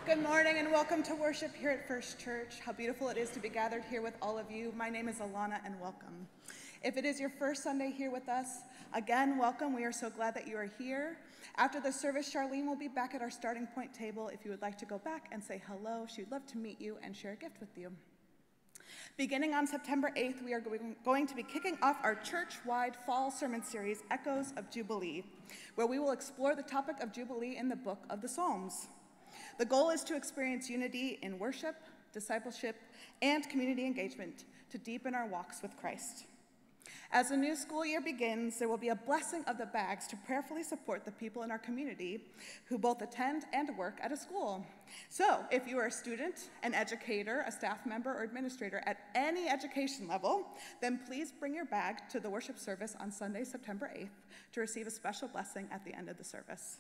Good morning and welcome to worship here at First Church. How beautiful it is to be gathered here with all of you. My name is Alana and welcome. If it is your first Sunday here with us, again, welcome. We are so glad that you are here. After the service, Charlene will be back at our starting point table. If you would like to go back and say hello, she would love to meet you and share a gift with you. Beginning on September 8th, we are going to be kicking off our church-wide fall sermon series, Echoes of Jubilee, where we will explore the topic of Jubilee in the book of the Psalms. The goal is to experience unity in worship, discipleship, and community engagement to deepen our walks with Christ. As the new school year begins, there will be a blessing of the bags to prayerfully support the people in our community who both attend and work at a school. So if you are a student, an educator, a staff member, or administrator at any education level, then please bring your bag to the worship service on Sunday, September 8th to receive a special blessing at the end of the service.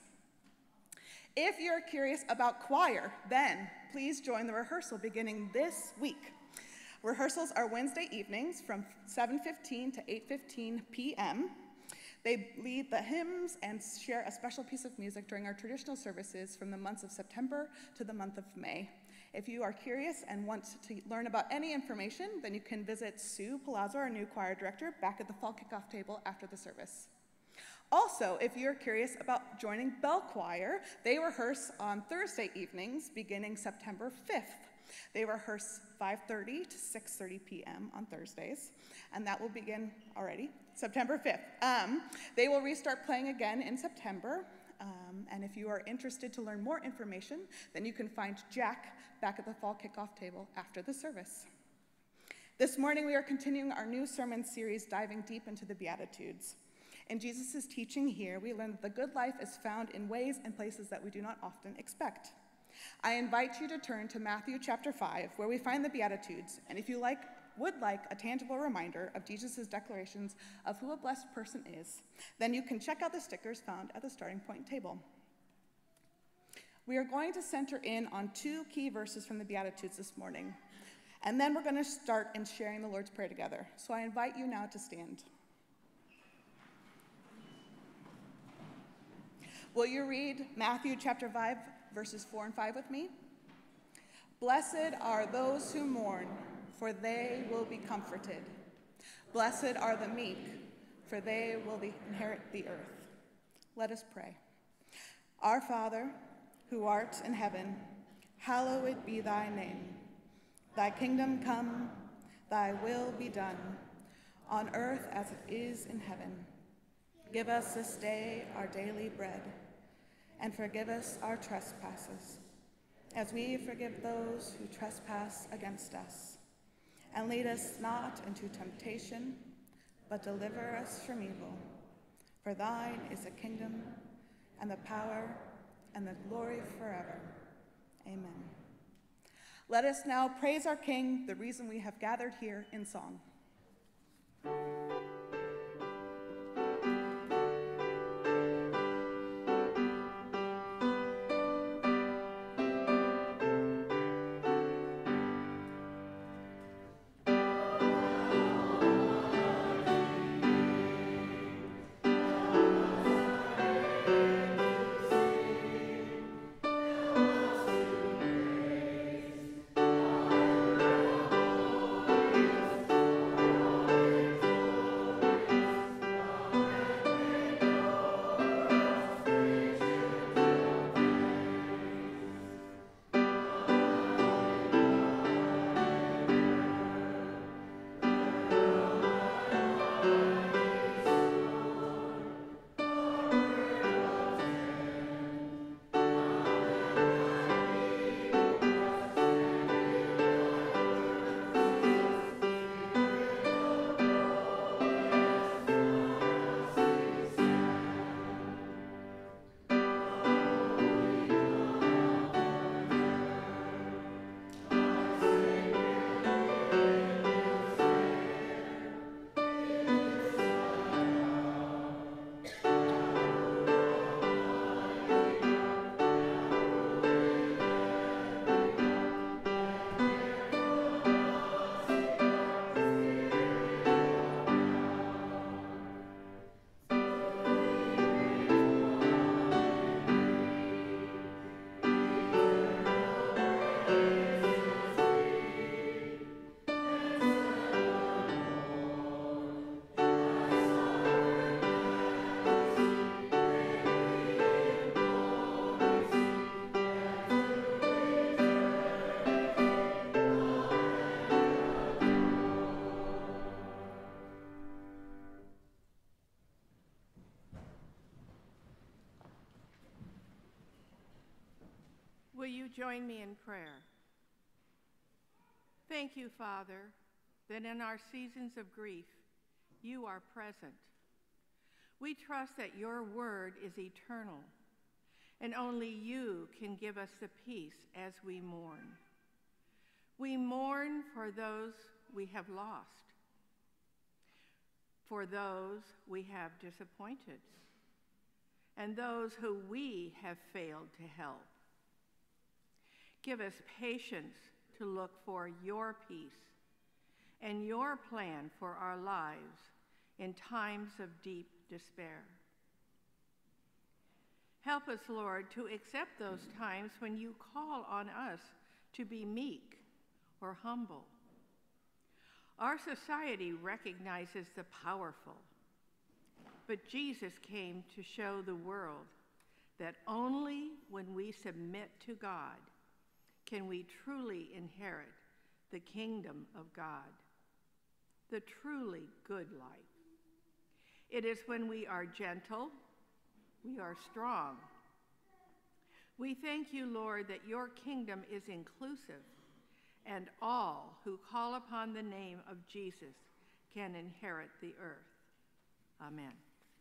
If you're curious about choir, then please join the rehearsal beginning this week. Rehearsals are Wednesday evenings from 7:15 to 8:15 p.m. They lead the hymns and share a special piece of music during our traditional services from the months of September to the month of May. If you are curious and want to learn about any information, then you can visit Sue Palazzo, our new choir director, back at the fall kickoff table after the service. Also, if you're curious about joining Bell Choir, they rehearse on Thursday evenings beginning September 5th. They rehearse 5:30 to 6:30 p.m. on Thursdays, and that will begin already September 5th. They will restart playing again in September, and if you are interested to learn more information, then you can find Jack back at the fall kickoff table after the service. This morning, we are continuing our new sermon series, diving deep into the Beatitudes. In Jesus' teaching here, we learn that the good life is found in ways and places that we do not often expect. I invite you to turn to Matthew chapter 5, where we find the Beatitudes, and if you would like a tangible reminder of Jesus' declarations of who a blessed person is, then you can check out the stickers found at the starting point table. We are going to center in on two key verses from the Beatitudes this morning, and then we're going to start in sharing the Lord's Prayer together. So I invite you now to stand. Will you read Matthew chapter 5, verses 4 and 5 with me? Blessed are those who mourn, for they will be comforted. Blessed are the meek, for they will inherit the earth. Let us pray. Our Father, who art in heaven, hallowed be thy name. Thy kingdom come, thy will be done, on earth as it is in heaven. Give us this day our daily bread, and forgive us our trespasses, as we forgive those who trespass against us. And lead us not into temptation, but deliver us from evil. For thine is the kingdom, and the power, and the glory forever. Amen. Let us now praise our King, the reason we have gathered here in song. Will you join me in prayer? Thank you, Father, that in our seasons of grief, you are present. We trust that your word is eternal, and only you can give us the peace as we mourn. We mourn for those we have lost, for those we have disappointed, and those who we have failed to help. Give us patience to look for your peace and your plan for our lives in times of deep despair. Help us, Lord, to accept those times when you call on us to be meek or humble. Our society recognizes the powerful, but Jesus came to show the world that only when we submit to God can we truly inherit the kingdom of God, the truly good life. It is when we are gentle, we are strong. We thank you, Lord, that your kingdom is inclusive, and all who call upon the name of Jesus can inherit the earth. Amen.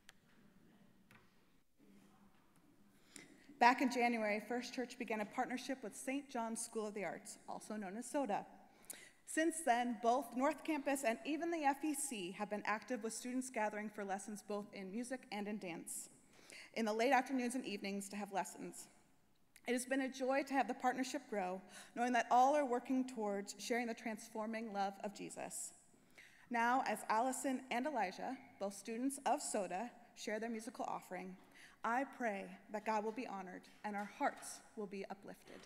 Back in January, First Church began a partnership with St. John's School of the Arts, also known as SODA. Since then, both North Campus and even the FEC have been active with students gathering for lessons both in music and in dance, in the late afternoons and evenings to have lessons. It has been a joy to have the partnership grow, knowing that all are working towards sharing the transforming love of Jesus. Now, as Allison and Elijah, both students of SODA, share their musical offering, I pray that God will be honored and our hearts will be uplifted.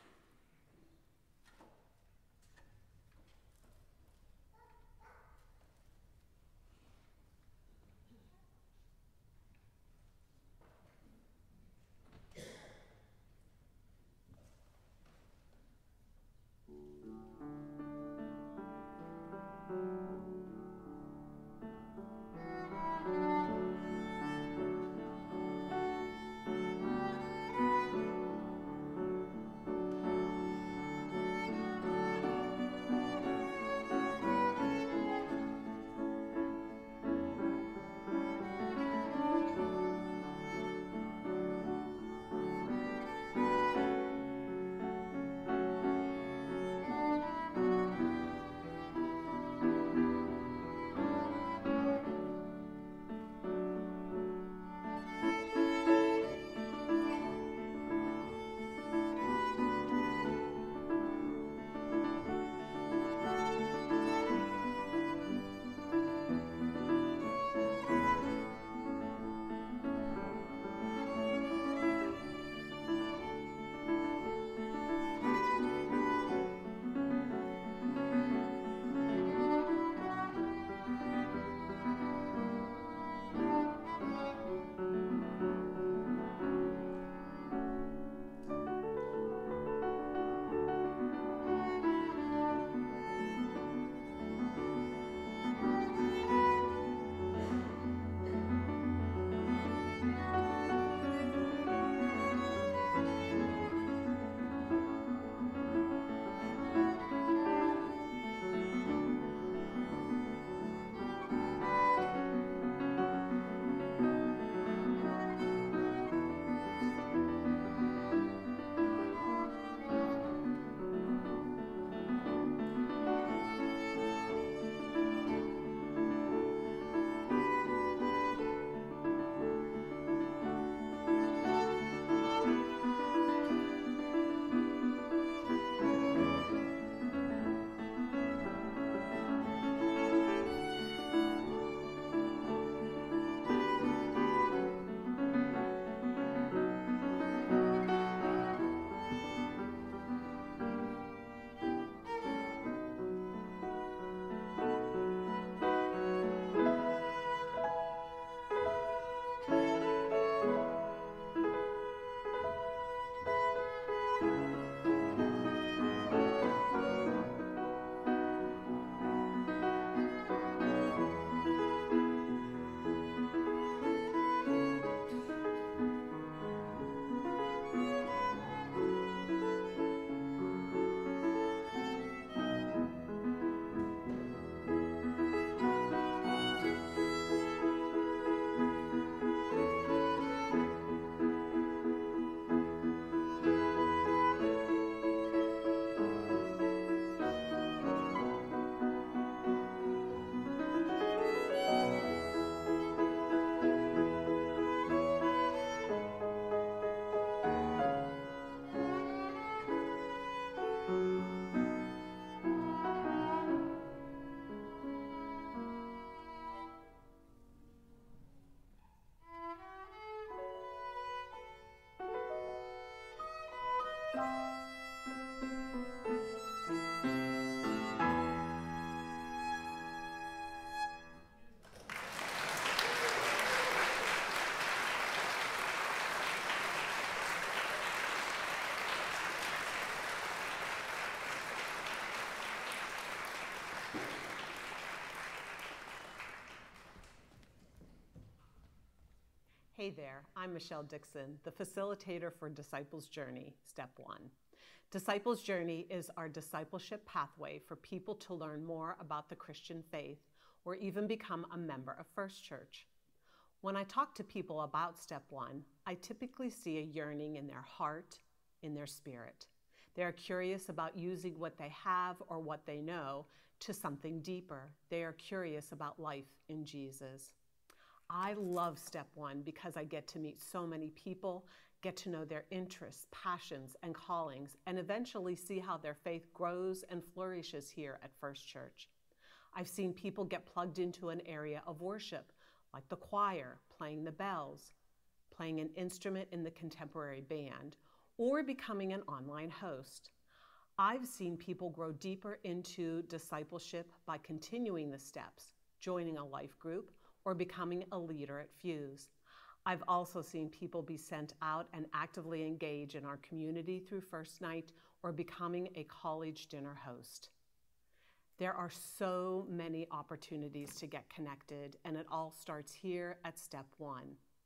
Hey there, I'm Michelle Dixon, the facilitator for Disciples Journey, Step 1. Disciples Journey is our discipleship pathway for people to learn more about the Christian faith or even become a member of First Church. When I talk to people about Step 1, I typically see a yearning in their heart, in their spirit. They are curious about using what they have or what they know to something deeper. They are curious about life in Jesus. I love Step 1 because I get to meet so many people, get to know their interests, passions, and callings, and eventually see how their faith grows and flourishes here at First Church. I've seen people get plugged into an area of worship, like the choir, playing the bells, playing an instrument in the contemporary band, or becoming an online host. I've seen people grow deeper into discipleship by continuing the steps, joining a life group, or becoming a leader at Fuse. I've also seen people be sent out and actively engage in our community through First Night or becoming a college dinner host. There are so many opportunities to get connected, and it all starts here at Step 1.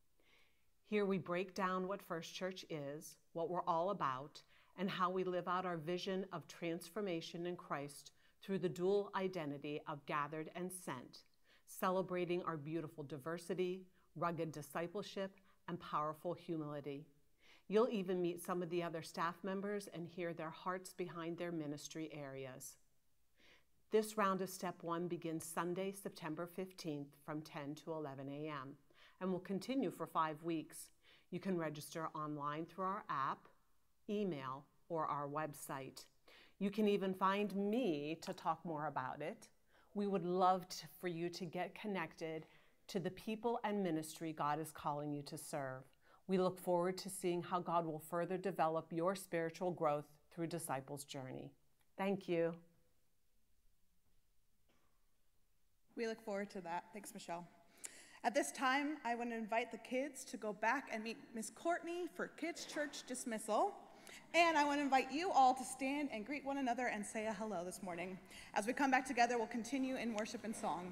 Here we break down what First Church is, what we're all about, and how we live out our vision of transformation in Christ through the dual identity of gathered and sent, celebrating our beautiful diversity, rugged discipleship, and powerful humility. You'll even meet some of the other staff members and hear their hearts behind their ministry areas. This round of Step 1 begins Sunday, September 15th from 10 to 11 a.m. and will continue for 5 weeks. You can register online through our app, email, or our website. You can even find me to talk more about it. We would love for you to get connected to the people and ministry God is calling you to serve. We look forward to seeing how God will further develop your spiritual growth through Disciples Journey. Thank you. We look forward to that. Thanks, Michelle. At this time, I want to invite the kids to go back and meet Miss Courtney for Kids Church dismissal. And I want to invite you all to stand and greet one another and say a hello this morning. As we come back together, we'll continue in worship and song.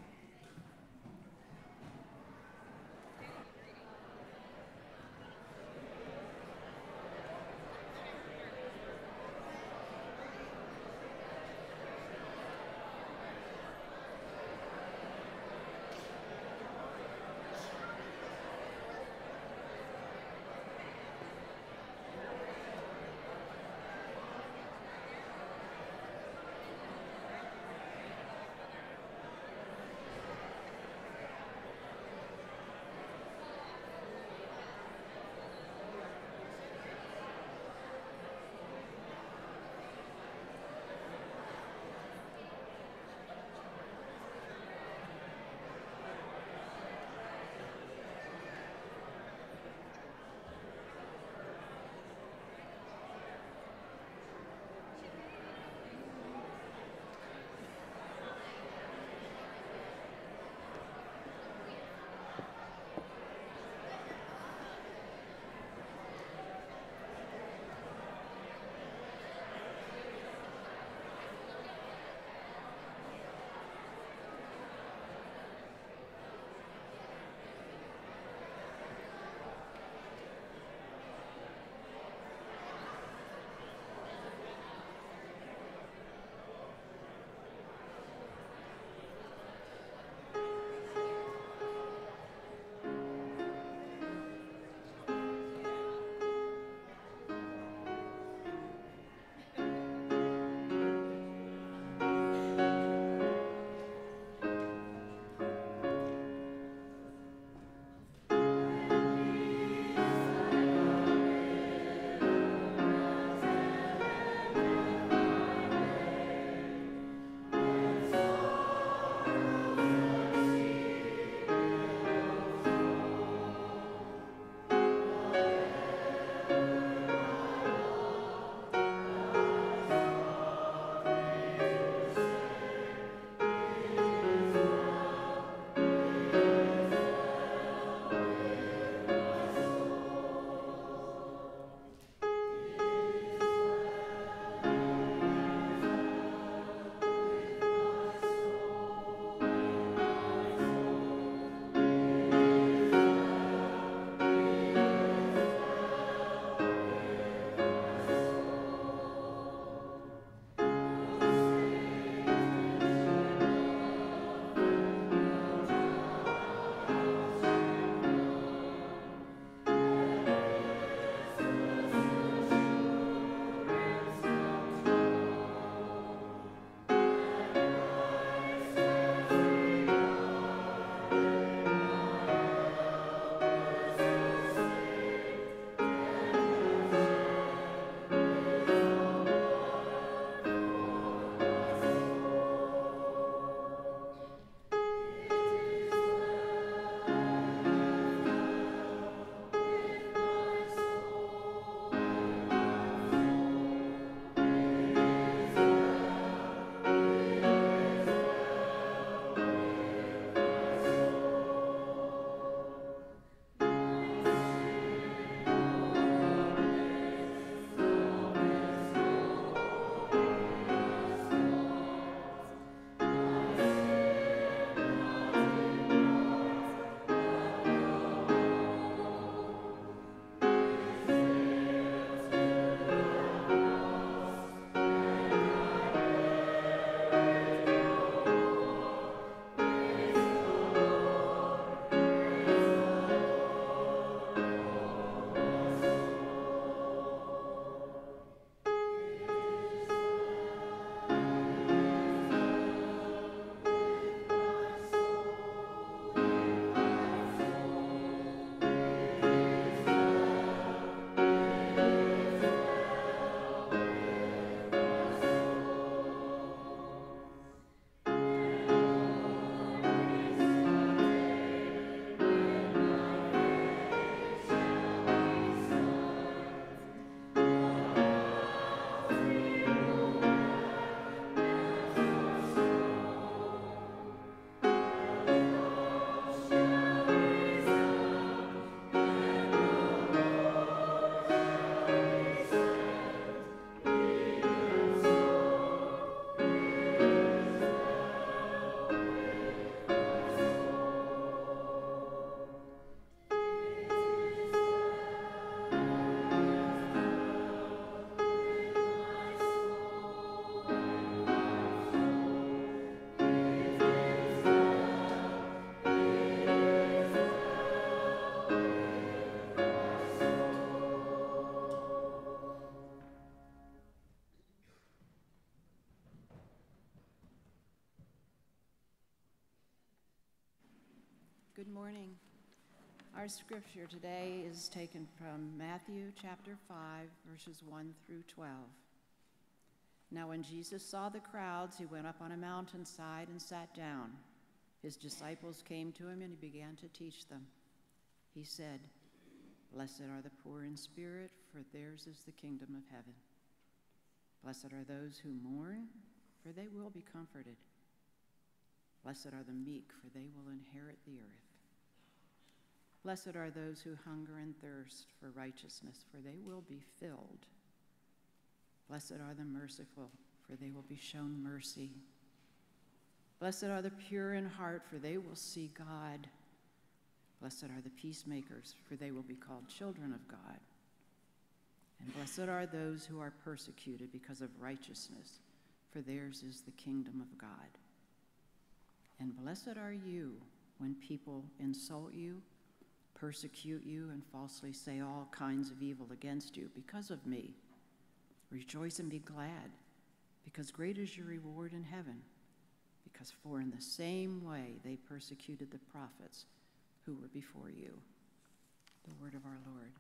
Good morning. Our scripture today is taken from Matthew chapter 5, verses 1 through 12. Now when Jesus saw the crowds, he went up on a mountainside and sat down. His disciples came to him and he began to teach them. He said, "Blessed are the poor in spirit, for theirs is the kingdom of heaven. Blessed are those who mourn, for they will be comforted. Blessed are the meek, for they will inherit the earth. Blessed are those who hunger and thirst for righteousness, for they will be filled. Blessed are the merciful, for they will be shown mercy. Blessed are the pure in heart, for they will see God. Blessed are the peacemakers, for they will be called children of God. And blessed are those who are persecuted because of righteousness, for theirs is the kingdom of God. And blessed are you when people insult you, persecute you, and falsely say all kinds of evil against you because of me. Rejoice and be glad, because great is your reward in heaven. Because for in the same way they persecuted the prophets who were before you." The word of our Lord.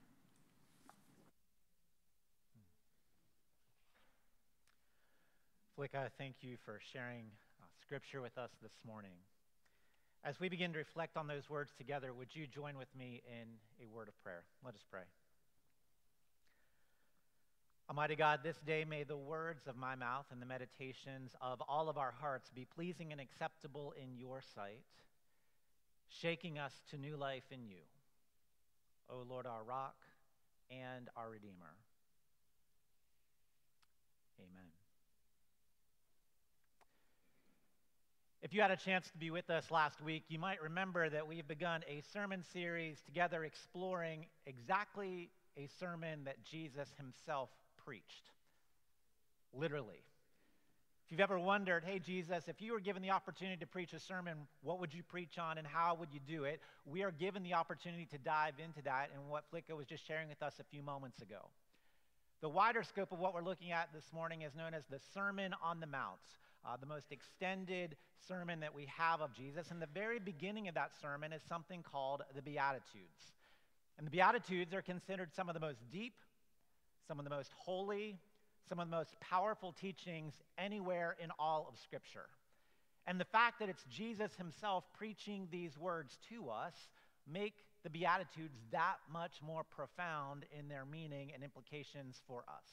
Flicka, thank you for sharing scripture with us this morning. As we begin to reflect on those words together, would you join with me in a word of prayer? Let us pray. Almighty God, this day may the words of my mouth and the meditations of all of our hearts be pleasing and acceptable in your sight, shaking us to new life in you, O Lord, our rock and our Redeemer. Amen. If you had a chance to be with us last week, you might remember that we've begun a sermon series together exploring exactly a sermon that Jesus himself preached. Literally. If you've ever wondered, hey, Jesus, if you were given the opportunity to preach a sermon, what would you preach on and how would you do it? We are given the opportunity to dive into that and what Flicka was just sharing with us a few moments ago. The wider scope of what we're looking at this morning is known as the Sermon on the Mount, the most extended sermon that we have of Jesus. And the very beginning of that sermon is something called the Beatitudes. And the Beatitudes are considered some of the most deep, some of the most holy, some of the most powerful teachings anywhere in all of Scripture. And the fact that it's Jesus himself preaching these words to us make the Beatitudes that much more profound in their meaning and implications for us.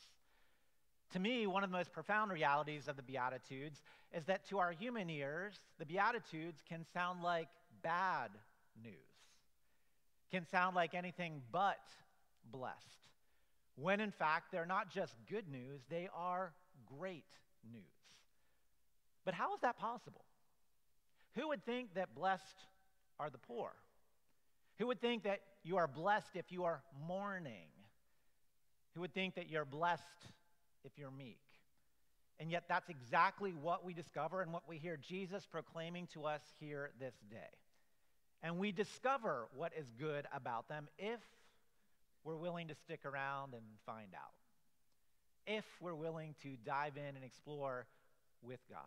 To me, one of the most profound realities of the Beatitudes is that to our human ears, the Beatitudes can sound like bad news, can sound like anything but blessed, when in fact they're not just good news, they are great news. But how is that possible? Who would think that blessed are the poor? Who would think that you are blessed if you are mourning? Who would think that you're blessed if you're meek? And yet that's exactly what we discover and what we hear Jesus proclaiming to us here this day. And we discover what is good about them if we're willing to stick around and find out. If we're willing to dive in and explore with God.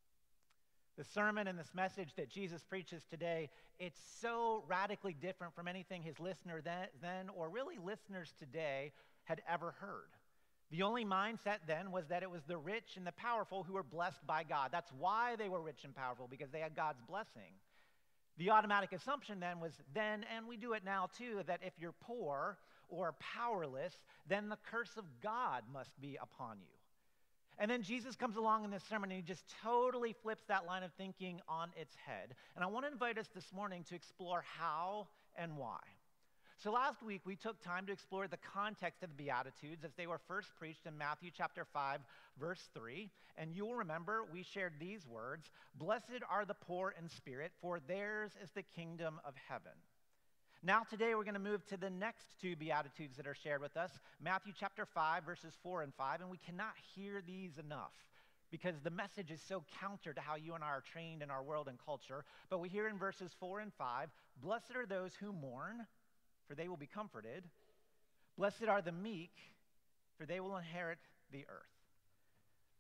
The sermon and this message that Jesus preaches today, it's so radically different from anything his listener then or really listeners today had ever heard. The only mindset then was that it was the rich and the powerful who were blessed by God. That's why they were rich and powerful, because they had God's blessing. The automatic assumption then was then, and we do it now too, that if you're poor or powerless, then the curse of God must be upon you. And then Jesus comes along in this sermon and he just totally flips that line of thinking on its head. And I want to invite us this morning to explore how and why. So last week we took time to explore the context of the Beatitudes as they were first preached in Matthew chapter 5, verse 3. And you will remember we shared these words, "Blessed are the poor in spirit, for theirs is the kingdom of heaven." Now today we're going to move to the next two Beatitudes that are shared with us, Matthew chapter 5, verses 4 and 5, and we cannot hear these enough because the message is so counter to how you and I are trained in our world and culture. But we hear in verses 4 and 5, "Blessed are those who mourn, for they will be comforted. Blessed are the meek, for they will inherit the earth."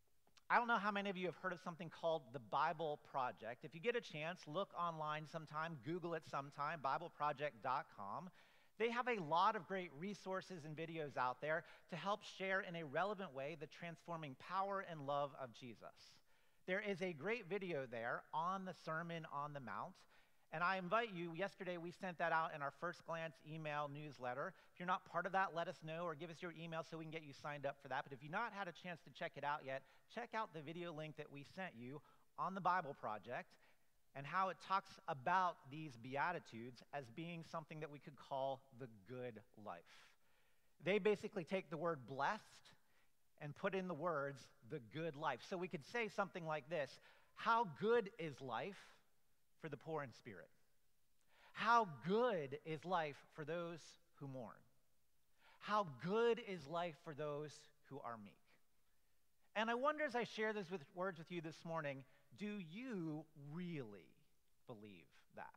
I don't know how many of you have heard of something called the Bible Project. If you get a chance, look online sometime, Google it sometime, BibleProject.com. They have a lot of great resources and videos out there to help share in a relevant way the transforming power and love of Jesus. There is a great video there on the Sermon on the Mount. And I invite you, yesterday we sent that out in our First Glance email newsletter. If you're not part of that, let us know or give us your email so we can get you signed up for that. But if you've not had a chance to check it out yet, check out the video link that we sent you on the Bible Project and how it talks about these Beatitudes as being something that we could call the good life. They basically take the word blessed and put in the words, the good life. So we could say something like this: how good is life for the poor in spirit? How good is life for those who mourn? How good is life for those who are meek? And I wonder, as I share this words with you this morning, do you really believe that?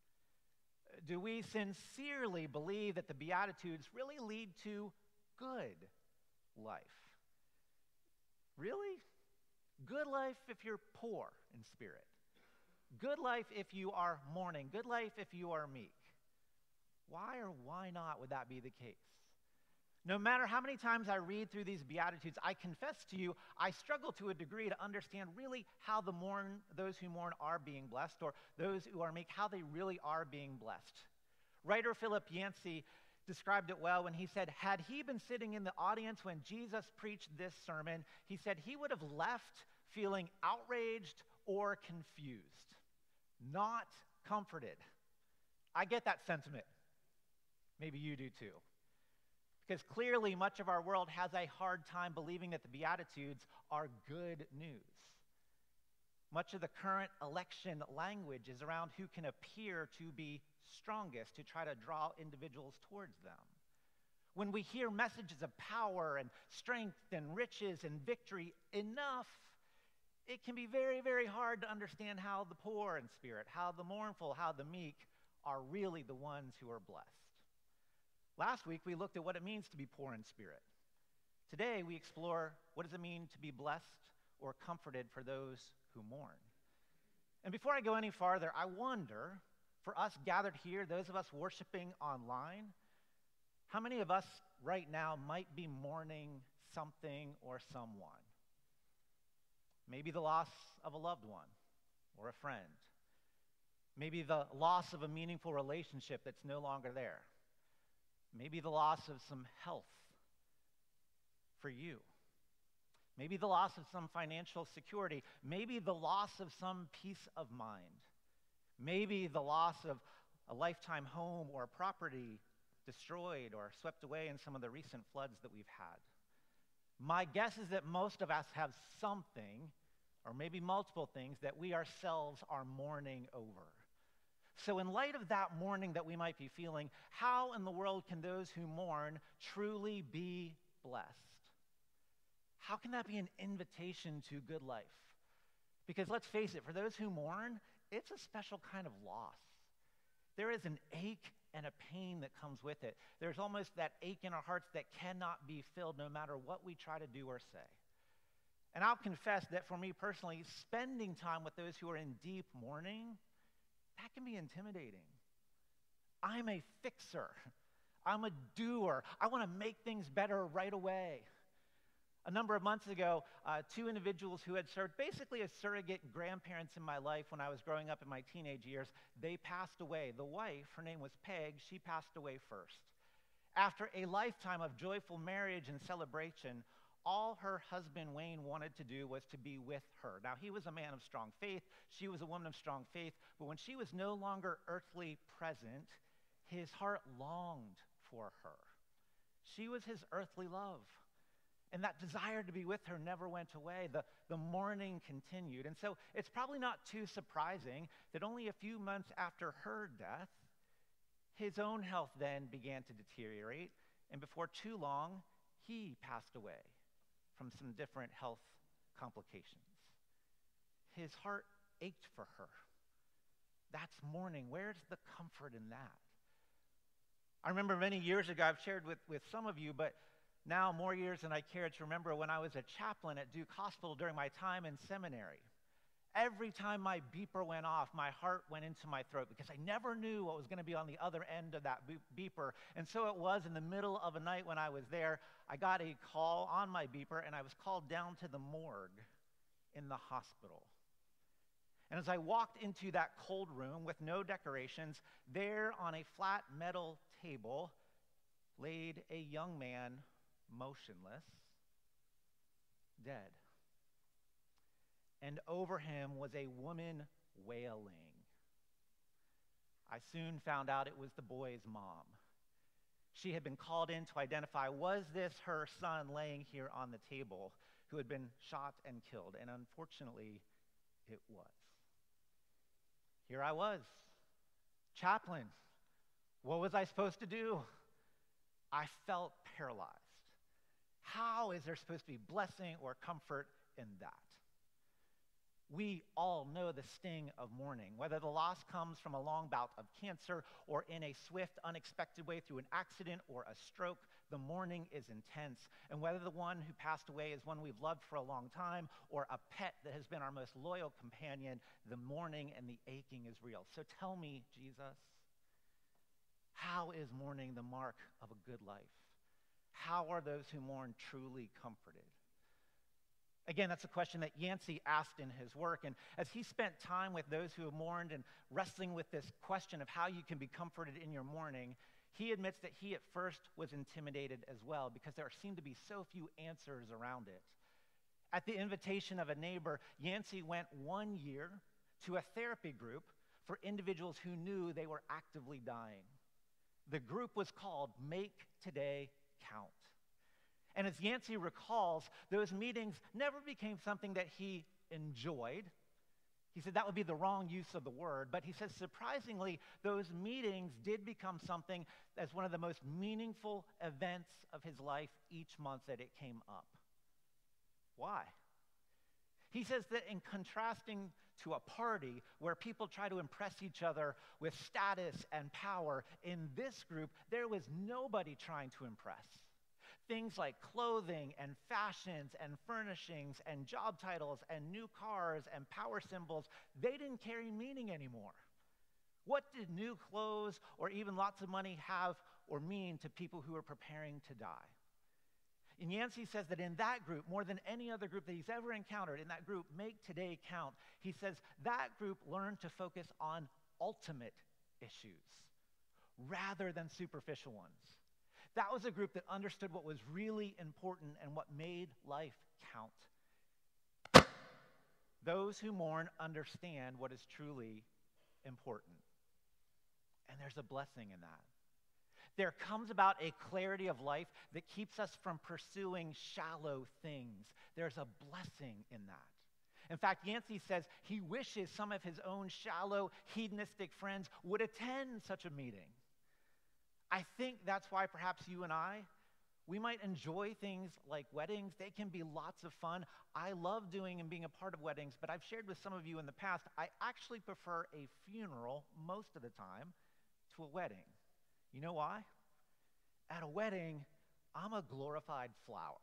Do we sincerely believe that the Beatitudes really lead to good life? Really? Good life if you're poor in spirit. Good life if you are mourning. Good life if you are meek. Why or why not would that be the case? No matter how many times I read through these Beatitudes, I confess to you, I struggle to a degree to understand really how those who mourn are being blessed, or those who are meek, how they really are being blessed. Writer Philip Yancey described it well when he said, had he been sitting in the audience when Jesus preached this sermon, he said he would have left feeling outraged or confused, not comforted. I get that sentiment. Maybe you do too. Because clearly much of our world has a hard time believing that the Beatitudes are good news. Much of the current election language is around who can appear to be strongest to try to draw individuals towards them. When we hear messages of power and strength and riches and victory enough, it can be very, very hard to understand how the poor in spirit, how the mournful, how the meek are really the ones who are blessed. Last week, we looked at what it means to be poor in spirit. Today, we explore what does it mean to be blessed or comforted for those who mourn. And before I go any farther, I wonder, for us gathered here, those of us worshiping online, how many of us right now might be mourning something or someone? Maybe the loss of a loved one or a friend. Maybe the loss of a meaningful relationship that's no longer there. Maybe the loss of some health for you. Maybe the loss of some financial security. Maybe the loss of some peace of mind. Maybe the loss of a lifetime home or property destroyed or swept away in some of the recent floods that we've had. My guess is that most of us have something, or maybe multiple things, that we ourselves are mourning over. So in light of that mourning that we might be feeling, how in the world can those who mourn truly be blessed? How can that be an invitation to good life? Because let's face it, for those who mourn, it's a special kind of loss. There is an ache and a pain that comes with it. There's almost that ache in our hearts that cannot be filled no matter what we try to do or say. And I'll confess that for me personally, spending time with those who are in deep mourning, that can be intimidating. I'm a fixer. I'm a doer. I want to make things better right away. A number of months ago, two individuals who had served basically as surrogate grandparents in my life when I was growing up in my teenage years, they passed away. The wife, her name was Peg, she passed away first. After a lifetime of joyful marriage and celebration, all her husband Wayne wanted to do was to be with her. Now, he was a man of strong faith. She was a woman of strong faith. But when she was no longer earthly present, his heart longed for her. She was his earthly love. And that desire to be with her never went away. The mourning continued. And so it's probably not too surprising that only a few months after her death, his own health then began to deteriorate. And before too long, he passed away from some different health complications. His heart ached for her. That's mourning. Where's the comfort in that? I remember many years ago, I've shared with some of you, but now more years than I care to remember, when I was a chaplain at Duke Hospital during my time in seminary. Every time my beeper went off, my heart went into my throat because I never knew what was going to be on the other end of that beeper. And so it was in the middle of a night when I was there, I got a call on my beeper, and I was called down to the morgue in the hospital. And as I walked into that cold room with no decorations, there on a flat metal table laid a young man, motionless, dead. And over him was a woman wailing. I soon found out it was the boy's mom. She had been called in to identify, was this her son laying here on the table who had been shot and killed? And unfortunately, it was. Here I was, chaplain. What was I supposed to do? I felt paralyzed. How is there supposed to be blessing or comfort in that? We all know the sting of mourning, whether the loss comes from a long bout of cancer or in a swift, unexpected way through an accident or a stroke. The mourning is intense. And whether the one who passed away is one we've loved for a long time or a pet that has been our most loyal companion, the mourning and the aching is real. So tell me, Jesus, how is mourning the mark of a good life? How are those who mourn truly comforted? Again, that's a question that Yancey asked in his work. And as he spent time with those who have mourned and wrestling with this question of how you can be comforted in your mourning, he admits that he at first was intimidated as well because there seemed to be so few answers around it. At the invitation of a neighbor, Yancey went 1 year to a therapy group for individuals who knew they were actively dying. The group was called Make Today Count. And as Yancey recalls, those meetings never became something that he enjoyed. He said that would be the wrong use of the word, but he says surprisingly, those meetings did become something as one of the most meaningful events of his life each month that it came up. Why? He says that in contrasting to a party where people try to impress each other with status and power, in this group, there was nobody trying to impress. Things like clothing and fashions and furnishings and job titles and new cars and power symbols, they didn't carry meaning anymore. What did new clothes or even lots of money have or mean to people who were preparing to die? And Yancey says that in that group, more than any other group that he's ever encountered, in that group, Make Today Count, he says that group learned to focus on ultimate issues rather than superficial ones. That was a group that understood what was really important and what made life count. Those who mourn understand what is truly important. And there's a blessing in that. There comes about a clarity of life that keeps us from pursuing shallow things. There's a blessing in that. In fact, Yancey says he wishes some of his own shallow, hedonistic friends would attend such a meeting. I think that's why perhaps you and we might enjoy things like weddings. They can be lots of fun. I love doing and being a part of weddings, but I've shared with some of you in the past, I actually prefer a funeral most of the time to a wedding. You know why? At a wedding, I'm a glorified flower.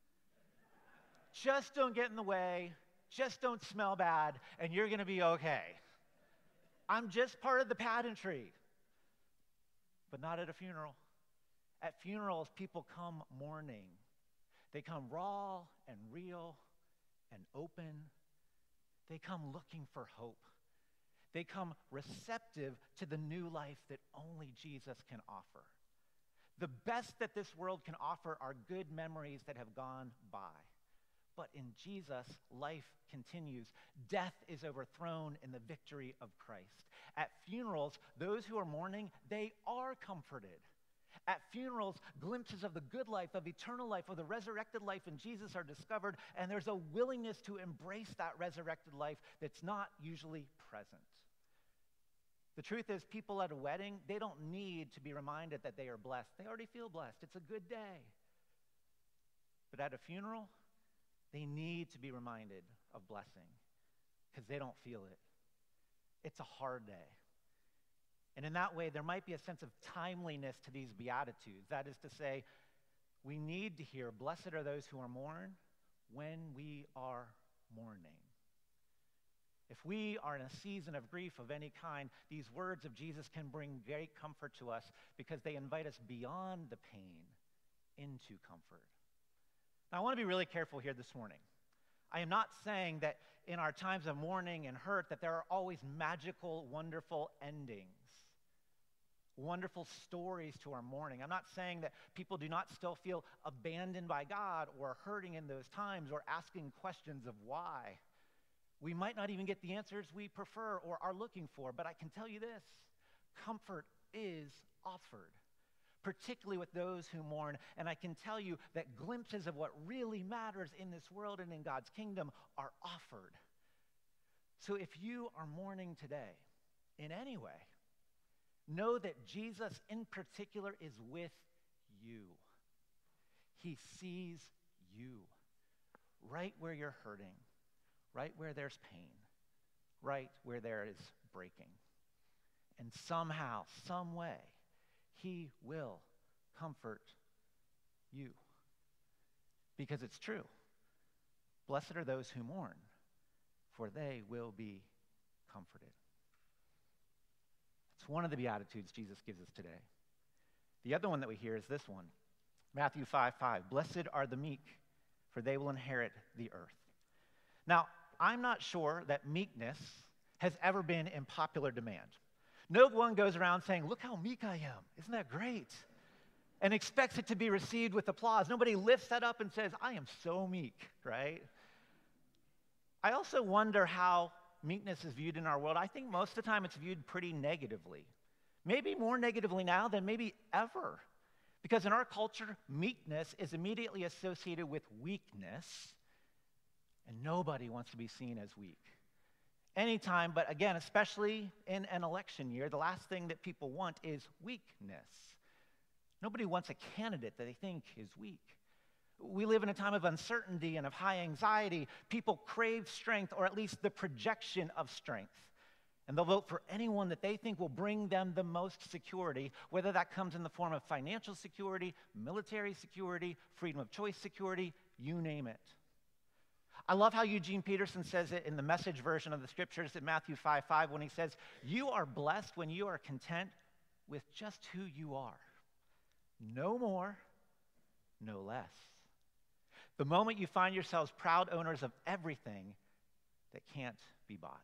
Just don't get in the way, just don't smell bad, and you're going to be okay. I'm just part of the pageantry. But not at a funeral. At funerals, people come mourning. They come raw and real and open. They come looking for hope. They come receptive to the new life that only Jesus can offer. The best that this world can offer are good memories that have gone by. But in Jesus, life continues. Death is overthrown in the victory of Christ. At funerals, those who are mourning, they are comforted. At funerals, glimpses of the good life, of eternal life, of the resurrected life in Jesus are discovered, and there's a willingness to embrace that resurrected life that's not usually present. The truth is, people at a wedding, they don't need to be reminded that they are blessed. They already feel blessed. It's a good day. But at a funeral, they need to be reminded of blessing because they don't feel it. It's a hard day. And in that way, there might be a sense of timeliness to these Beatitudes. That is to say, We need to hear, blessed are those who are mourn when we are mourning. If we are in a season of grief of any kind, these words of Jesus can bring great comfort to us because they invite us beyond the pain into comfort. Now, I want to be really careful here this morning. I am not saying that in our times of mourning and hurt that there are always magical, wonderful endings, wonderful stories to our mourning. I'm not saying that people do not still feel abandoned by God or hurting in those times or asking questions of why. We might not even get the answers we prefer or are looking for, but I can tell you this, comfort is offered, particularly with those who mourn. And I can tell you that glimpses of what really matters in this world and in God's kingdom are offered. So if you are mourning today in any way, know that Jesus in particular is with you. He sees you right where you're hurting, right where there's pain, right where there is breaking. And somehow, some way, he will comfort you. Because it's true. Blessed are those who mourn, for they will be comforted. It's one of the Beatitudes Jesus gives us today. The other one that we hear is this one, Matthew 5:5. Blessed are the meek, for they will inherit the earth. Now, I'm not sure that meekness has ever been in popular demand. No one goes around saying, look how meek I am. Isn't that great? And expects it to be received with applause. Nobody lifts that up and says, I am so meek, right? I also wonder how meekness is viewed in our world. I think most of the time it's viewed pretty negatively. Maybe more negatively now than maybe ever. Because in our culture, meekness is immediately associated with weakness, and nobody wants to be seen as weak. Anytime, but again, especially in an election year, the last thing that people want is weakness. Nobody wants a candidate that they think is weak. We live in a time of uncertainty and of high anxiety. People crave strength, or at least the projection of strength. And they'll vote for anyone that they think will bring them the most security, whether that comes in the form of financial security, military security, freedom of choice security, you name it. I love how Eugene Peterson says it in the Message version of the scriptures in Matthew 5:5 when he says, you are blessed when you are content with just who you are. No more, no less. The moment you find yourselves proud owners of everything that can't be bought.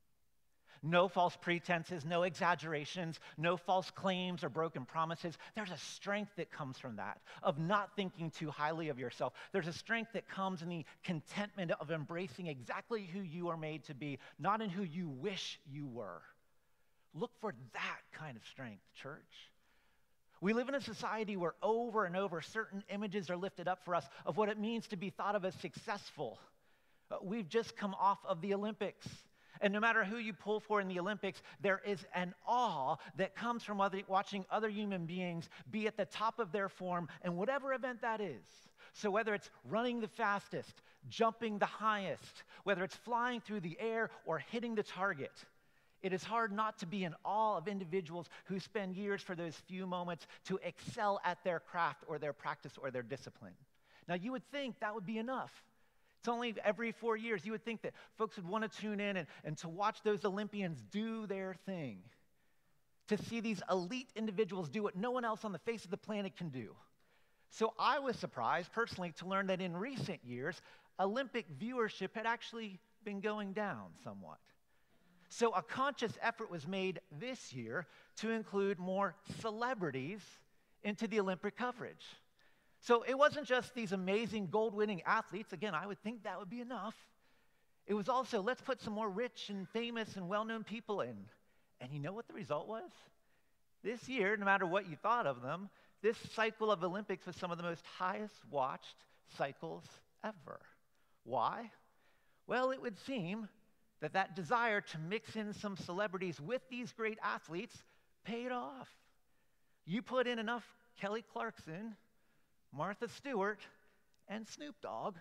No false pretenses, no exaggerations, no false claims or broken promises. There's a strength that comes from that, of not thinking too highly of yourself. There's a strength that comes in the contentment of embracing exactly who you are made to be, not in who you wish you were. Look for that kind of strength, church. We live in a society where over and over certain images are lifted up for us of what it means to be thought of as successful. We've just come off of the Olympics. And no matter who you pull for in the Olympics, there is an awe that comes from watching other human beings be at the top of their form in whatever event that is. So whether it's running the fastest, jumping the highest, whether it's flying through the air or hitting the target, it is hard not to be in awe of individuals who spend years for those few moments to excel at their craft or their practice or their discipline. Now, you would think that would be enough. It's only every 4 years. You would think that folks would want to tune in and to watch those Olympians do their thing, to see these elite individuals do what no one else on the face of the planet can do. So I was surprised personally to learn that in recent years, Olympic viewership had actually been going down somewhat. So a conscious effort was made this year to include more celebrities into the Olympic coverage. So it wasn't just these amazing gold-winning athletes. Again, I would think that would be enough. It was also, let's put some more rich and famous and well-known people in. And you know what the result was? This year, no matter what you thought of them, this cycle of Olympics was some of the most highest-watched cycles ever. Why? Well, it would seem that desire to mix in some celebrities with these great athletes paid off. You put in enough Kelly Clarkson, Martha Stewart, and Snoop Dogg,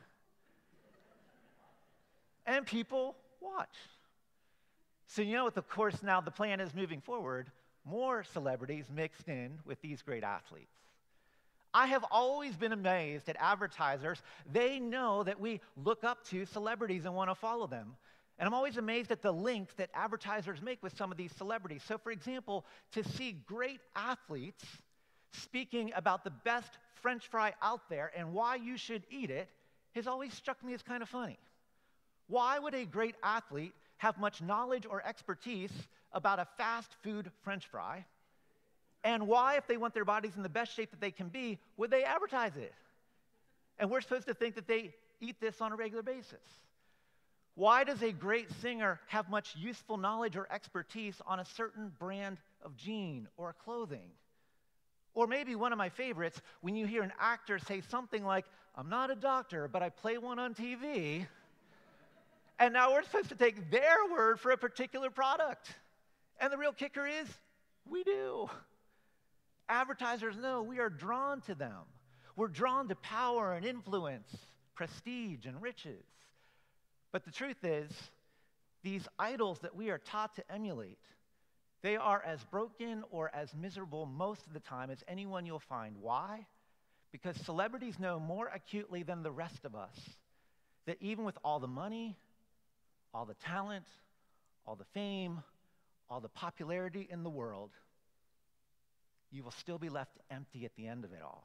and people watch. So you know what, of course, now the plan is moving forward, more celebrities mixed in with these great athletes. I have always been amazed at advertisers. They know that we look up to celebrities and want to follow them. And I'm always amazed at the links that advertisers make with some of these celebrities. So, for example, to see great athletes speaking about the best French fry out there and why you should eat it has always struck me as kind of funny. Why would a great athlete have much knowledge or expertise about a fast food French fry? And why, if they want their bodies in the best shape that they can be, would they advertise it? And we're supposed to think that they eat this on a regular basis. Why does a great singer have much useful knowledge or expertise on a certain brand of jean or clothing? Or maybe one of my favorites, when you hear an actor say something like, "I'm not a doctor, but I play one on TV." And now we're supposed to take their word for a particular product. And the real kicker is, we do. Advertisers know we are drawn to them. We're drawn to power and influence, prestige and riches. But the truth is, these idols that we are taught to emulate, they are as broken or as miserable most of the time as anyone you'll find. Why? Because celebrities know more acutely than the rest of us that even with all the money, all the talent, all the fame, all the popularity in the world, you will still be left empty at the end of it all.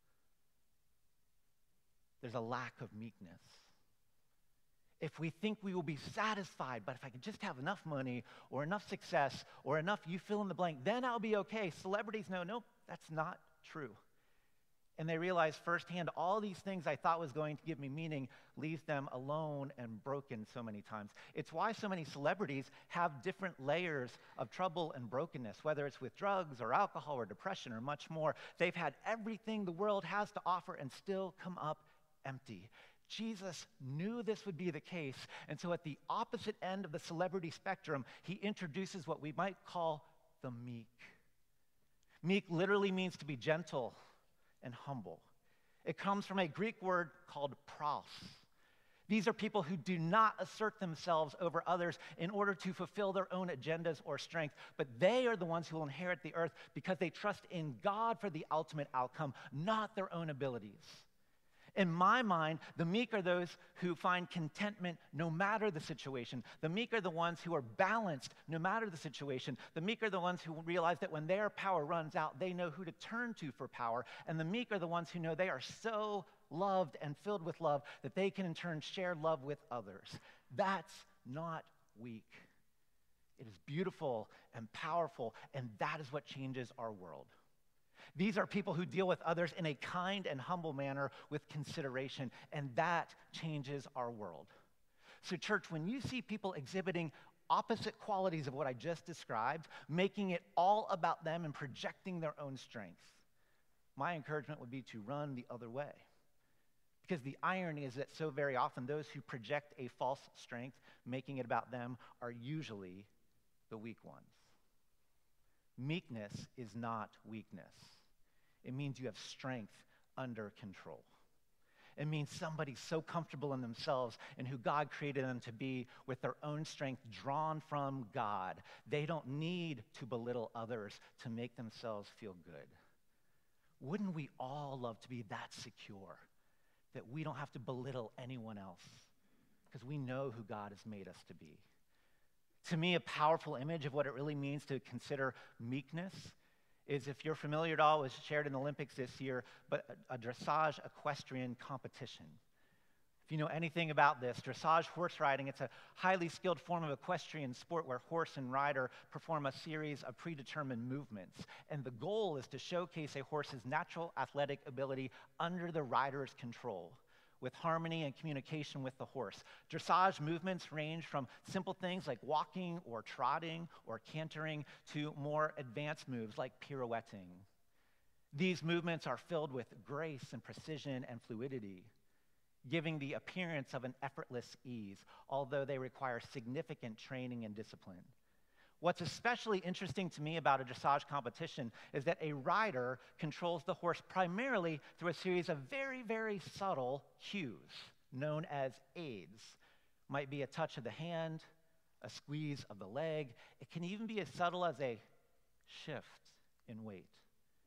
There's a lack of meekness. If we think we will be satisfied, but if I can just have enough money or enough success or enough you fill in the blank, then I'll be okay. Celebrities know, nope, that's not true. And they realize firsthand all these things I thought was going to give me meaning leaves them alone and broken so many times. It's why so many celebrities have different layers of trouble and brokenness, whether it's with drugs or alcohol or depression or much more. They've had everything the world has to offer and still come up empty. Jesus knew this would be the case, and so at the opposite end of the celebrity spectrum, he introduces what we might call the meek. Meek literally means to be gentle and humble. It comes from a Greek word called pros. These are people who do not assert themselves over others in order to fulfill their own agendas or strength, but they are the ones who will inherit the earth because they trust in God for the ultimate outcome, not their own abilities. In my mind, the meek are those who find contentment no matter the situation. The meek are the ones who are balanced no matter the situation. The meek are the ones who realize that when their power runs out, they know who to turn to for power. And the meek are the ones who know they are so loved and filled with love that they can in turn share love with others. That's not weak. It is beautiful and powerful, and that is what changes our world. These are people who deal with others in a kind and humble manner with consideration, and that changes our world. So, church, when you see people exhibiting opposite qualities of what I just described, making it all about them and projecting their own strength, my encouragement would be to run the other way. Because the irony is that so very often those who project a false strength, making it about them, are usually the weak ones. Meekness is not weakness. It means you have strength under control. It means somebody so comfortable in themselves and who God created them to be with their own strength drawn from God. They don't need to belittle others to make themselves feel good. Wouldn't we all love to be that secure that we don't have to belittle anyone else because we know who God has made us to be? To me, a powerful image of what it really means to consider meekness is, if you're familiar at all, it was shared in the Olympics this year, but a dressage equestrian competition. If you know anything about this, dressage horse riding, it's a highly skilled form of equestrian sport where horse and rider perform a series of predetermined movements. And the goal is to showcase a horse's natural athletic ability under the rider's control, with harmony and communication with the horse. Dressage movements range from simple things like walking or trotting or cantering to more advanced moves like pirouetting. These movements are filled with grace and precision and fluidity, giving the appearance of an effortless ease, although they require significant training and discipline. What's especially interesting to me about a dressage competition is that a rider controls the horse primarily through a series of very, very subtle cues known as aids. Might be a touch of the hand, a squeeze of the leg. It can even be as subtle as a shift in weight.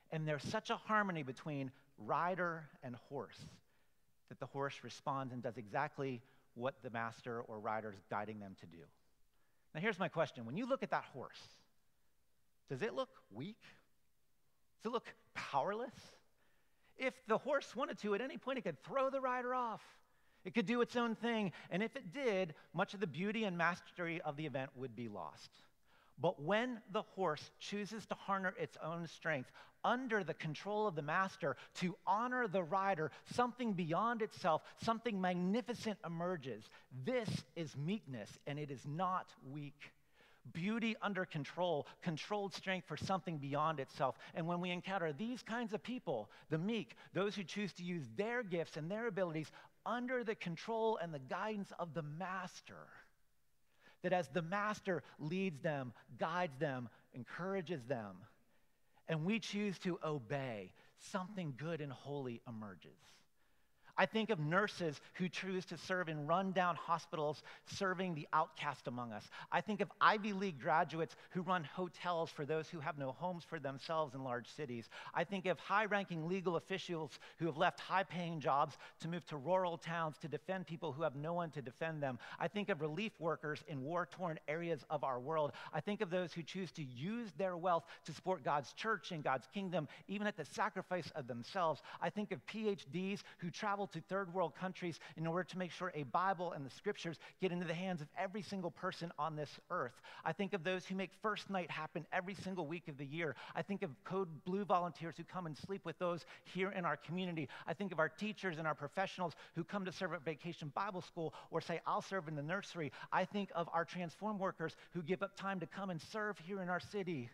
And there's such a harmony between rider and horse that the horse responds and does exactly what the master or rider is guiding them to do. Now here's my question. When you look at that horse, does it look weak? Does it look powerless? If the horse wanted to, at any point it could throw the rider off. It could do its own thing. And if it did, much of the beauty and mastery of the event would be lost. But when the horse chooses to harness its own strength under the control of the master to honor the rider, something beyond itself, something magnificent emerges. This is meekness, and it is not weak. Beauty under control, controlled strength for something beyond itself. And when we encounter these kinds of people, the meek, those who choose to use their gifts and their abilities under the control and the guidance of the master, that as the master leads them, guides them, encourages them, and we choose to obey, something good and holy emerges. I think of nurses who choose to serve in rundown hospitals, serving the outcast among us. I think of Ivy League graduates who run hotels for those who have no homes for themselves in large cities. I think of high-ranking legal officials who have left high-paying jobs to move to rural towns to defend people who have no one to defend them. I think of relief workers in war-torn areas of our world. I think of those who choose to use their wealth to support God's church and God's kingdom, even at the sacrifice of themselves. I think of PhDs who travel to third world countries in order to make sure a Bible and the scriptures get into the hands of every single person on this earth. I think of those who make First Night happen every single week of the year. I think of Code Blue volunteers who come and sleep with those here in our community. I think of our teachers and our professionals who come to serve at Vacation Bible School or say, I'll serve in the nursery. I think of our Transform workers who give up time to come and serve here in our city.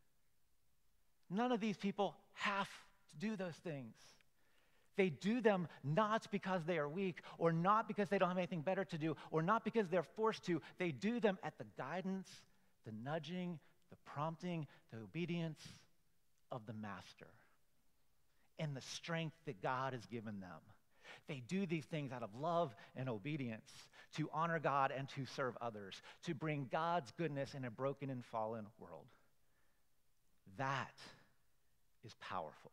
None of these people have to do those things. They do them not because they are weak or not because they don't have anything better to do or not because they're forced to. They do them at the guidance, the nudging, the prompting, the obedience of the master and the strength that God has given them. They do these things out of love and obedience to honor God and to serve others, to bring God's goodness in a broken and fallen world. That is powerful.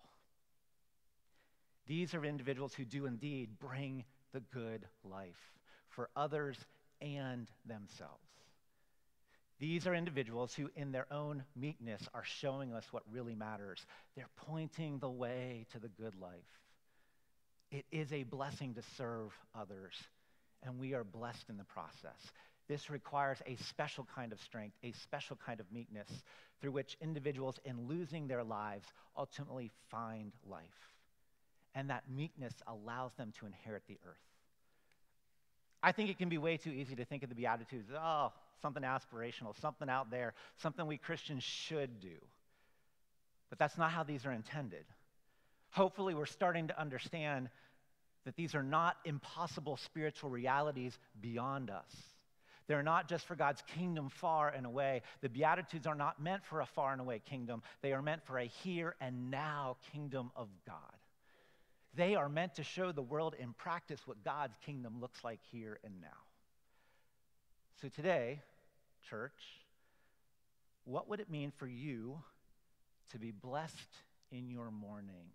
These are individuals who do indeed bring the good life for others and themselves. These are individuals who in their own meekness are showing us what really matters. They're pointing the way to the good life. It is a blessing to serve others, and we are blessed in the process. This requires a special kind of strength, a special kind of meekness through which individuals in losing their lives ultimately find life. And that meekness allows them to inherit the earth. I think it can be way too easy to think of the Beatitudes, oh, something aspirational, something out there, something we Christians should do. But that's not how these are intended. Hopefully we're starting to understand that these are not impossible spiritual realities beyond us. They're not just for God's kingdom far and away. The Beatitudes are not meant for a far and away kingdom. They are meant for a here and now kingdom of God. They are meant to show the world in practice what God's kingdom looks like here and now. So today, church, what would it mean for you to be blessed in your mourning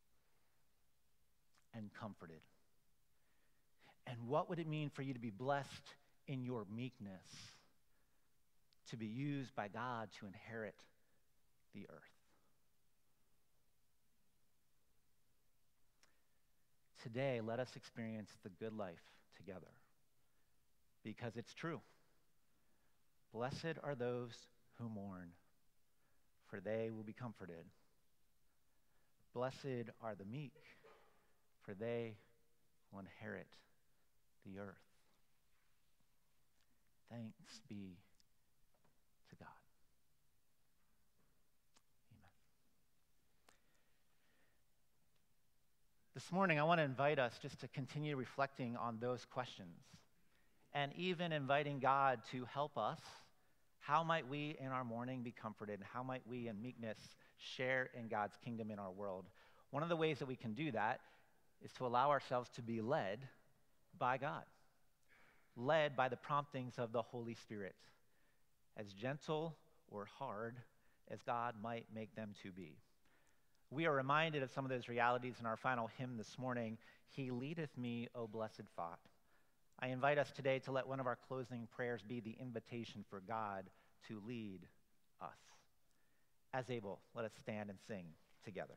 and comforted? And what would it mean for you to be blessed in your meekness, to be used by God to inherit the earth? Today, let us experience the good life together, because it's true. Blessed are those who mourn, for they will be comforted. Blessed are the meek, for they will inherit the earth. Thanks be to God. Amen. This morning, I want to invite us just to continue reflecting on those questions and even inviting God to help us. How might we in our mourning be comforted? How might we in meekness share in God's kingdom in our world? One of the ways that we can do that is to allow ourselves to be led by God, led by the promptings of the Holy Spirit, as gentle or hard as God might make them to be. We are reminded of some of those realities in our final hymn this morning, He Leadeth Me, O Blessed Thought. I invite us today to let one of our closing prayers be the invitation for God to lead us. As able, let us stand and sing together.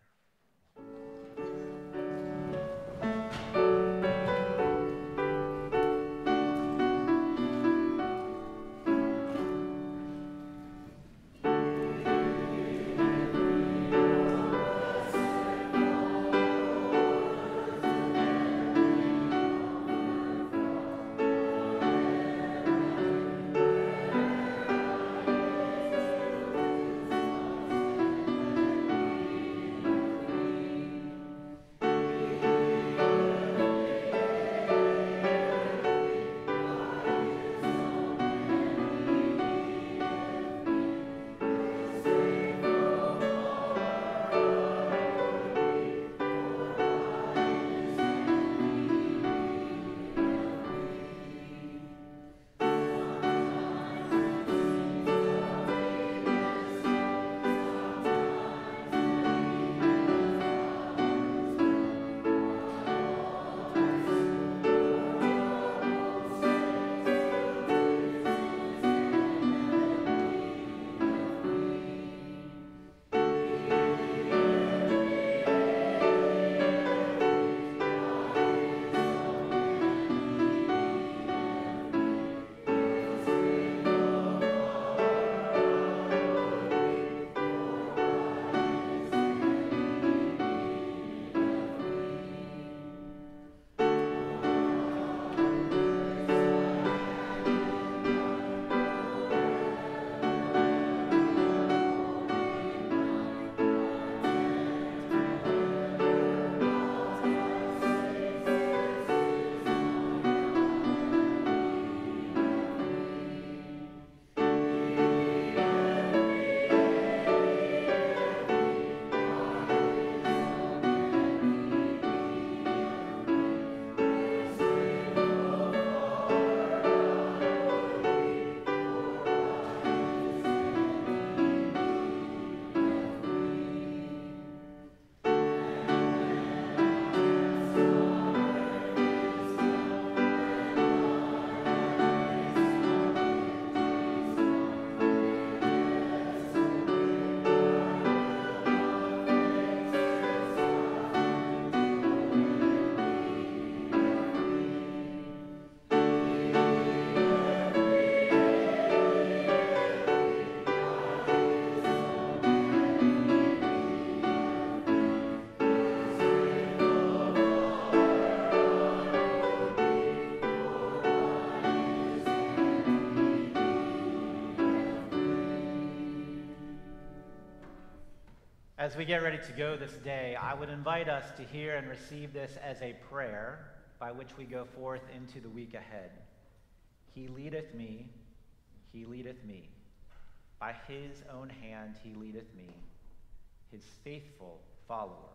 As we get ready to go this day, I would invite us to hear and receive this as a prayer by which we go forth into the week ahead. He leadeth me, he leadeth me. By his own hand he leadeth me. His faithful follower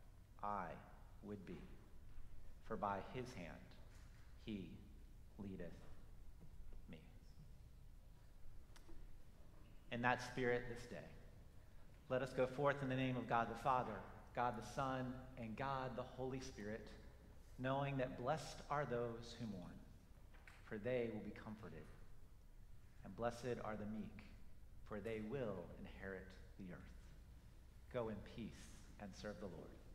I would be. For by his hand he leadeth me. In that spirit this day, let us go forth in the name of God the Father, God the Son, and God the Holy Spirit, knowing that blessed are those who mourn, for they will be comforted. And blessed are the meek, for they will inherit the earth. Go in peace and serve the Lord.